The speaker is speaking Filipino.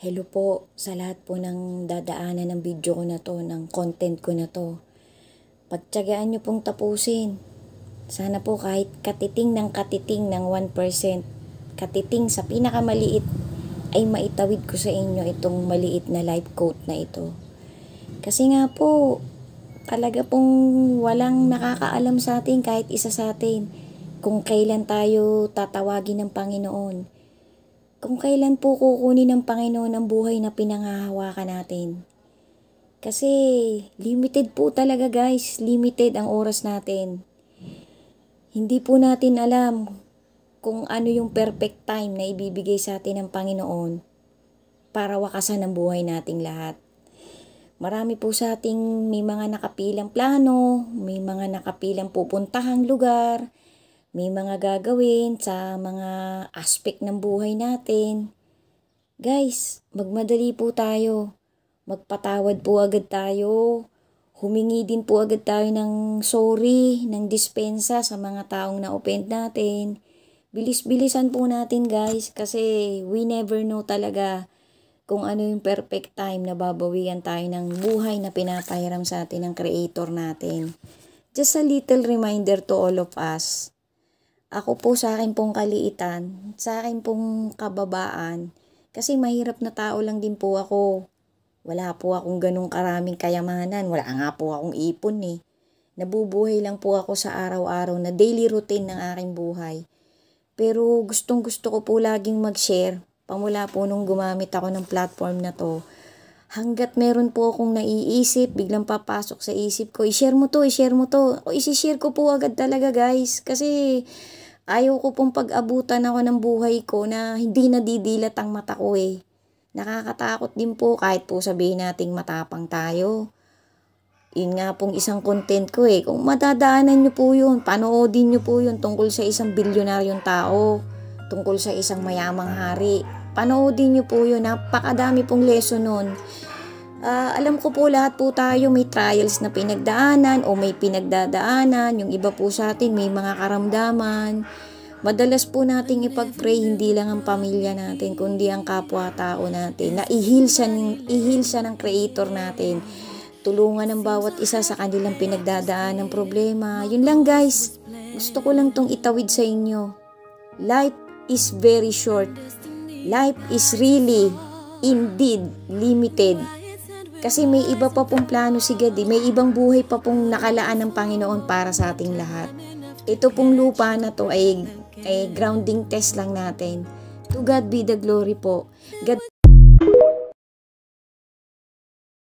Hello po sa lahat po ng dadaanan ng video ko na to, ng content ko na to. Pagtiyagaan nyo pong tapusin. Sana po kahit katiting ng 1%, katiting sa pinakamaliit, ay maitawid ko sa inyo itong maliit na life quote na ito. Kasi nga po, talaga pong walang nakakaalam sa atin kahit isa sa atin kung kailan tayo tatawagin ng Panginoon. Kung kailan po kukunin ng Panginoon ang buhay na pinanghahawakan natin. Kasi limited po talaga guys, limited ang oras natin. Hindi po natin alam kung ano yung perfect time na ibibigay sa atin ng Panginoon para wakasan ang buhay nating lahat. Marami po sa ating may mga nakapilang plano, may mga nakapilang pupuntahang lugar, may mga gagawin sa mga aspect ng buhay natin. Guys, magmadali po tayo. Magpatawad po agad tayo. Humingi din po agad tayo ng sorry, ng dispensa sa mga taong na-offend natin. Bilis-bilisan po natin guys kasi we never know talaga kung ano yung perfect time na babawian tayo ng buhay na pinapahiram sa atin ng Creator natin. Just a little reminder to all of us. Ako po sa akin pong kaliitan, sa akin pong kababaan, kasi mahirap na tao lang din po ako. Wala po akong ganung karaming kayamanan, wala nga po akong ipon eh. Nabubuhay lang po ako sa araw-araw na daily routine ng aking buhay. Pero gustong gusto ko po laging mag-share, pamula po nung gumamit ako ng platform na to. Hanggat meron po akong naiisip, biglang papasok sa isip ko, i-share mo to, i-share mo to. O isi-share ko po agad talaga guys, kasi ayaw ko pong pag-abutan ako ng buhay ko na hindi nadidilat ang mata ko eh. Nakakatakot din po kahit po sabihin nating matapang tayo. Yun nga pong isang content ko eh. Kung madadaanan nyo po yun, panoodin nyo po yun tungkol sa isang bilyonaryong tao, tungkol sa isang mayamang hari. Panoodin nyo po yun, napakadami pong lesson nun. Alam ko po lahat po tayo may trials na pinagdaanan o may pinagdadaanan. Yung iba po sa atin may mga karamdaman. Madalas po nating ipag-pray hindi lang ang pamilya natin kundi ang kapwa-tao natin. Na i-heal siya ng Creator natin. Tulungan ng bawat isa sa kanilang pinagdadaan ng problema. Yun lang guys. Gusto ko lang tong itawid sa inyo. Life is very short. Life is really, indeed, limited. Kasi may iba pa pong plano si God, may ibang buhay pa pong nakalaan ng Panginoon para sa ating lahat. Ito pong lupa na to ay grounding test lang natin. To God be the glory po. God